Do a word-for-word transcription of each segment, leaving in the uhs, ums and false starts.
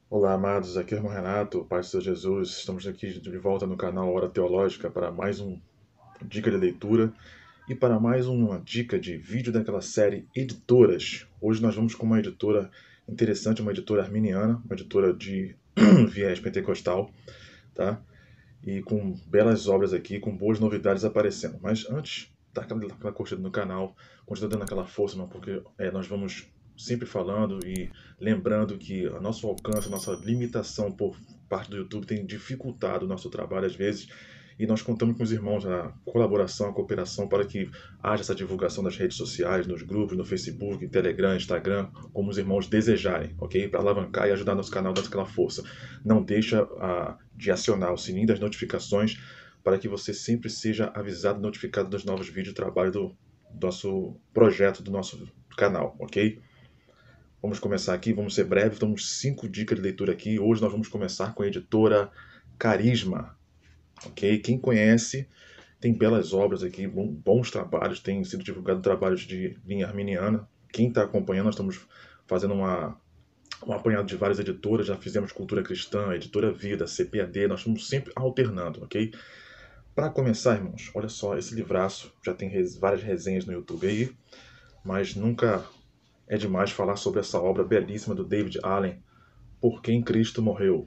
Olá, amados, aqui é o irmão Renato, Pai do Senhor Jesus. Estamos aqui de volta no canal Hora Teológica para mais um dica de leitura e para mais uma dica de vídeo daquela série Editoras. Hoje nós vamos com uma editora interessante, uma editora arminiana, uma editora de viés pentecostal, tá? E com belas obras aqui, com boas novidades aparecendo. Mas antes, dá aquela, aquela curtida no canal, continua dando aquela força, não, porque é, nós vamos sempre falando e lembrando que o nosso alcance, a nossa limitação por parte do YouTube tem dificultado o nosso trabalho às vezes, e nós contamos com os irmãos a colaboração, a cooperação para que haja essa divulgação nas redes sociais, nos grupos, no Facebook, Telegram, Instagram, como os irmãos desejarem, ok? Para alavancar e ajudar nosso canal a dar aquela força. Não deixa a, de acionar o sininho das notificações para que você sempre seja avisado e notificado dos novos vídeos de trabalho do nosso projeto, do nosso canal, ok? Vamos começar aqui, vamos ser breves, temos cinco dicas de leitura aqui. Hoje nós vamos começar com a editora Carisma, ok? Quem conhece, tem belas obras aqui, bons trabalhos, tem sido divulgado trabalhos de linha arminiana. Quem está acompanhando, nós estamos fazendo uma, um apanhado de várias editoras, já fizemos Cultura Cristã, Editora Vida, C P A D, nós estamos sempre alternando, ok? Para começar, irmãos, olha só, esse livraço já tem res, várias resenhas no YouTube aí, mas nunca é demais falar sobre essa obra belíssima do David Allen, Por Quem Cristo Morreu.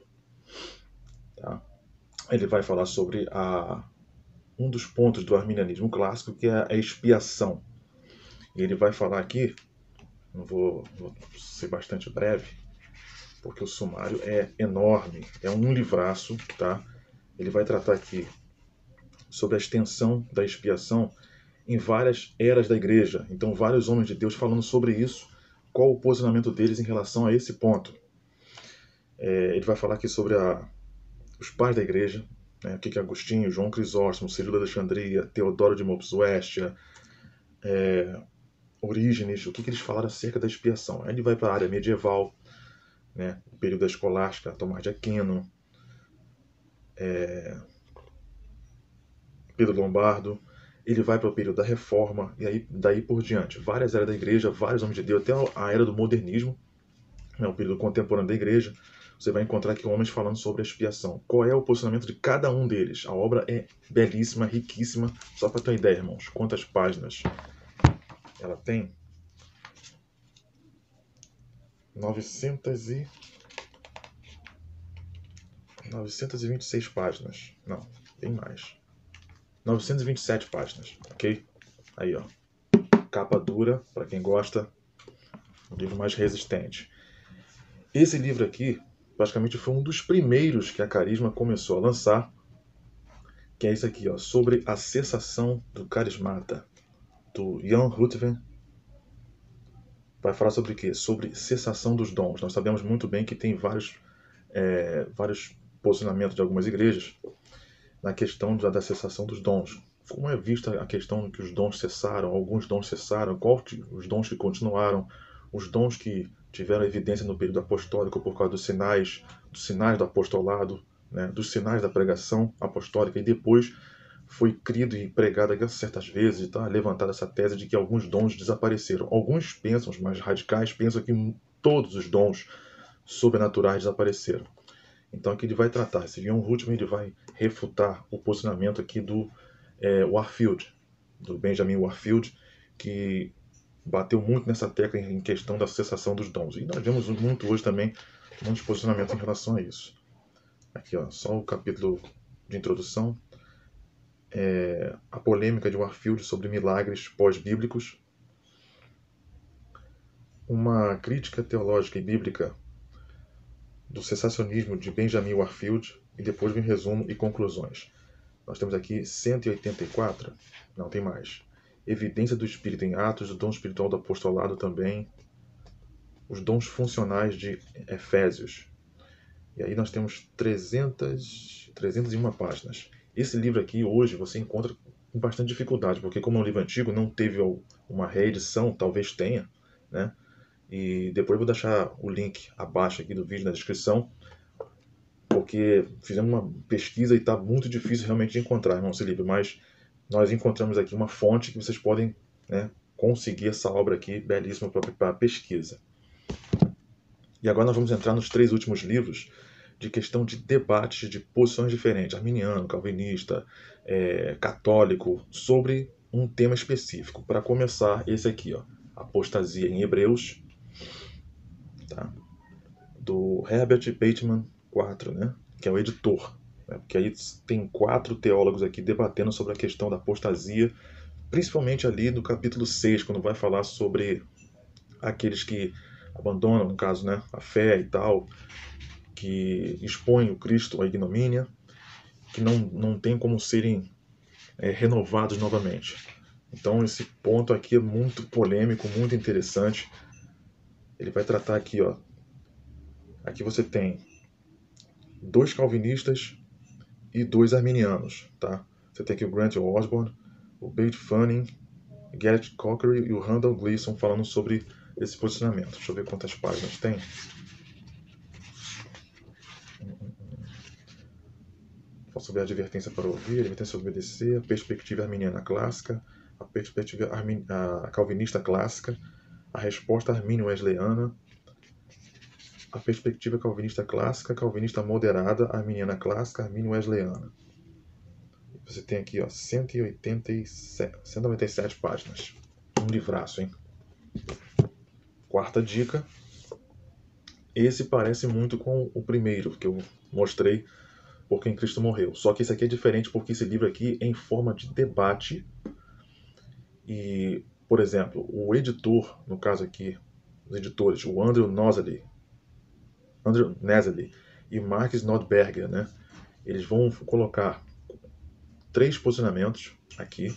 Tá? Ele vai falar sobre a, um dos pontos do arminianismo clássico, que é a expiação. E ele vai falar aqui, não vou, vou ser bastante breve, porque o sumário é enorme, é um livraço, tá? Ele vai tratar aqui sobre a extensão da expiação em várias eras da igreja. Então, vários homens de Deus falando sobre isso, qual o posicionamento deles em relação a esse ponto. É, ele vai falar aqui sobre a, os pais da igreja, né, o que é Agostinho, João Crisóstomo, Cirilo de Alexandria, Teodoro de Mopsuestia, é, Orígenes, o que, que eles falaram acerca da expiação. Aí ele vai para a área medieval, né, o período da escolástica, Tomás de Aquino, é, Pedro Lombardo. Ele vai para o período da Reforma, e aí daí por diante. Várias eras da igreja, vários homens de Deus, até a era do modernismo, né, o período contemporâneo da igreja. Você vai encontrar aqui homens falando sobre a expiação. Qual é o posicionamento de cada um deles? A obra é belíssima, riquíssima. Só para ter uma ideia, irmãos, quantas páginas ela tem? novecentas e... novecentas e vinte e seis páginas. Não, bem mais. novecentas e vinte e sete páginas, ok? Aí, ó. Capa dura, para quem gosta. Um livro mais resistente. Esse livro aqui, praticamente foi um dos primeiros que a Carisma começou a lançar, que é isso aqui, ó, sobre a cessação do carismata, do Jan Rutven. Vai falar sobre o quê? Sobre cessação dos dons. Nós sabemos muito bem que tem vários, é, vários posicionamentos de algumas igrejas na questão da, da cessação dos dons. Como é vista a questão que os dons cessaram, alguns dons cessaram, qual os dons que continuaram, os dons que tiveram evidência no período apostólico por causa dos sinais, dos sinais do apostolado, né, dos sinais da pregação apostólica, e depois foi crido e pregado aqui certas vezes, tá, levantada essa tese de que alguns dons desapareceram. Alguns pensam, os mais radicais, pensam que todos os dons sobrenaturais desapareceram. Então aqui ele vai tratar, esse John Rutman, ele vai refutar o posicionamento aqui do é, Warfield, do Benjamin Warfield, que bateu muito nessa tecla em questão da cessação dos dons. E nós vemos muito hoje também muitos posicionamentos em relação a isso. Aqui, ó, só o capítulo de introdução. É, a polêmica de Warfield sobre milagres pós-bíblicos. Uma crítica teológica e bíblica do cessacionismo de Benjamin Warfield, e depois vem resumo e conclusões. Nós temos aqui cento e oitenta e quatro, não tem mais. Evidência do Espírito em Atos, o dom espiritual do apostolado também, os dons funcionais de Efésios. E aí nós temos trezentas, trezentas e uma páginas. Esse livro aqui, hoje, você encontra com bastante dificuldade, porque como é um livro antigo, não teve uma reedição, talvez tenha, né? E depois eu vou deixar o link abaixo aqui do vídeo na descrição, porque fizemos uma pesquisa e está muito difícil realmente de encontrar, irmão, esse livro, mas nós encontramos aqui uma fonte que vocês podem, né, conseguir essa obra aqui belíssima para pesquisa. E agora nós vamos entrar nos três últimos livros de questão de debates de posições diferentes, arminiano, calvinista, é, católico, sobre um tema específico. Para começar, esse aqui, ó, Apostasia em Hebreus, tá? Do Herbert Bateman quatro, né? Que é o editor. Né? Porque aí tem quatro teólogos aqui debatendo sobre a questão da apostasia, principalmente ali no capítulo seis, quando vai falar sobre aqueles que abandonam, no caso, né, a fé e tal, que expõem o Cristo à ignomínia, que não, não tem como serem é, renovados novamente. Então esse ponto aqui é muito polêmico, muito interessante. Ele vai tratar aqui, ó. Aqui você tem dois calvinistas e dois arminianos, tá? Você tem aqui o Grant Osborne, o Bate Fanning, Garrett Cochery e o Randall Gleason falando sobre esse posicionamento. Deixa eu ver quantas páginas tem. Fala sobre a advertência para ouvir, a advertência para obedecer, a perspectiva arminiana clássica, a perspectiva armin... a calvinista clássica, a resposta armínio-wesleyana, a perspectiva calvinista clássica, calvinista moderada, arminiana clássica, armínio-wesleyana. Você tem aqui, ó, cento e oitenta e sete, cento e noventa e sete páginas. Um livraço, hein? Quarta dica. Esse parece muito com o primeiro que eu mostrei, Por Quem Cristo Morreu. Só que esse aqui é diferente porque esse livro aqui é em forma de debate. E, por exemplo, o editor, no caso aqui, os editores, o Andrew Nosely, Andrew Nosely e Marcus Nordberger, né? Eles vão colocar três posicionamentos aqui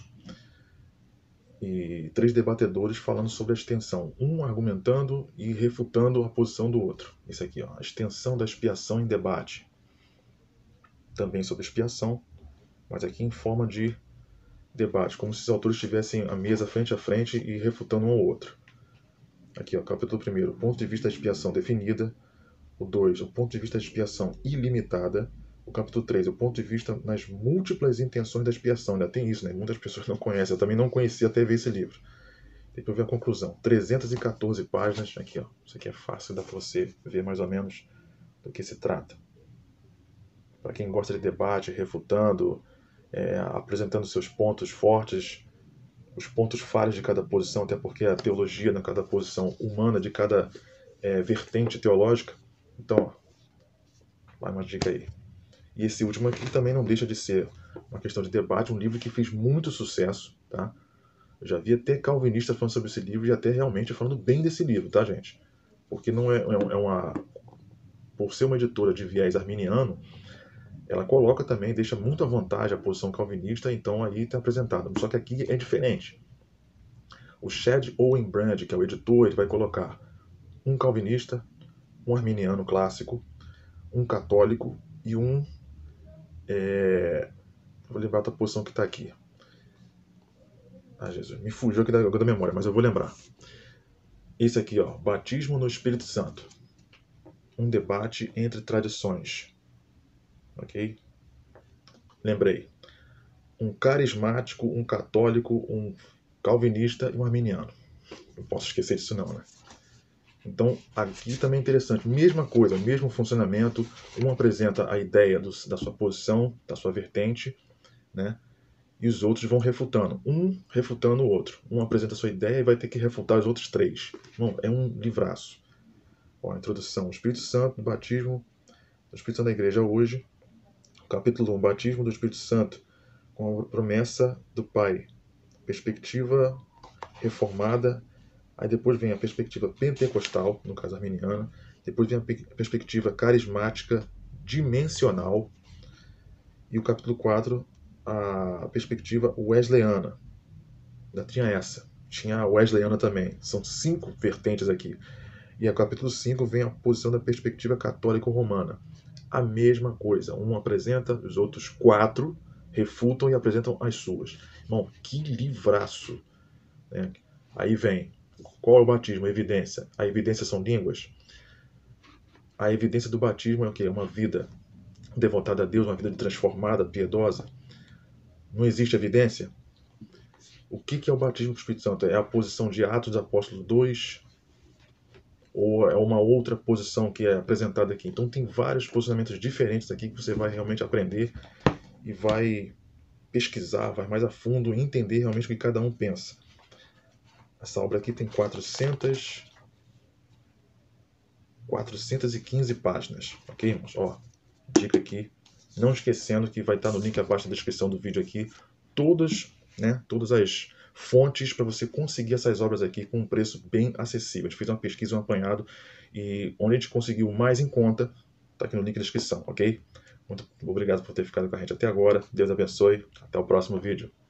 e três debatedores falando sobre a extensão, um argumentando e refutando a posição do outro. Isso aqui, ó, a extensão da expiação em debate. Também sobre expiação, mas aqui em forma de debate, como se os autores estivessem a mesa frente a frente e refutando um ao outro. Aqui, ó, capítulo primeiro, ponto de vista da expiação definida. O dois, o ponto de vista da expiação ilimitada. O capítulo três, o ponto de vista nas múltiplas intenções da expiação. Ainda tem isso, né? Muitas pessoas não conhecem. Eu também não conhecia até ver esse livro. Depois ver a conclusão. trezentas e quatorze páginas. Aqui, ó. Isso aqui é fácil, dá para você ver mais ou menos do que se trata. Para quem gosta de debate, refutando, é, apresentando seus pontos fortes, os pontos falhos de cada posição, até porque a teologia na cada posição humana, de cada é, vertente teológica. Então, ó, mais uma dica aí. E esse último aqui também não deixa de ser uma questão de debate, um livro que fez muito sucesso, tá? Eu já vi até calvinistas falando sobre esse livro e até realmente falando bem desse livro, tá, gente? Porque não é, é uma... Por ser uma editora de viés arminiano, ela coloca também, deixa muito à vontade a posição calvinista, então aí está apresentado. Só que aqui é diferente. O Chad Owen Brand, que é o editor, ele vai colocar um calvinista, um arminiano clássico, um católico e um... É... Vou lembrar da posição que está aqui. Ah, Jesus, me fugiu aqui da, da memória, mas eu vou lembrar. Esse aqui, ó, batismo no Espírito Santo. Um debate entre tradições. Ok? Lembrei. Um carismático, um católico, um calvinista e um arminiano. Não posso esquecer disso não, né? Então, aqui também é interessante. Mesma coisa, mesmo funcionamento. Um apresenta a ideia do, da sua posição, da sua vertente, né? E os outros vão refutando. Um refutando o outro. Um apresenta a sua ideia e vai ter que refutar os outros três. Bom, é um livraço. Ó, a introdução. O Espírito Santo, o batismo do Espírito Santo da Igreja hoje. Capítulo um. Batismo do Espírito Santo com a promessa do Pai. Perspectiva reformada. Aí depois vem a perspectiva pentecostal, no caso arminiana. Depois vem a perspectiva carismática dimensional. E o capítulo quatro, a perspectiva wesleyana. Ainda tinha essa. Tinha a wesleyana também. São cinco vertentes aqui. E no capítulo cinco vem a posição da perspectiva católico-romana. A mesma coisa. Um apresenta, os outros quatro refutam e apresentam as suas. Irmão, que livraço. Né? Aí vem, qual é o batismo? A evidência. A evidência são línguas? A evidência do batismo é o quê? É uma vida devotada a Deus, uma vida transformada, piedosa. Não existe evidência? O que é o batismo do Espírito Santo? É a posição de Atos dos Apóstolos dois, ou é uma outra posição que é apresentada aqui. Então tem vários posicionamentos diferentes aqui que você vai realmente aprender e vai pesquisar, vai mais a fundo e entender realmente o que cada um pensa. Essa obra aqui tem quatrocentas, quatrocentas e quinze páginas, ok, irmãos? Ó, dica aqui, não esquecendo que vai estar no link abaixo da descrição do vídeo aqui, todas, né, todas as fontes para você conseguir essas obras aqui com um preço bem acessível. A gente fez uma pesquisa, um apanhado, e onde a gente conseguiu mais em conta, está aqui no link da descrição, ok? Muito obrigado por ter ficado com a gente até agora. Deus abençoe. Até o próximo vídeo.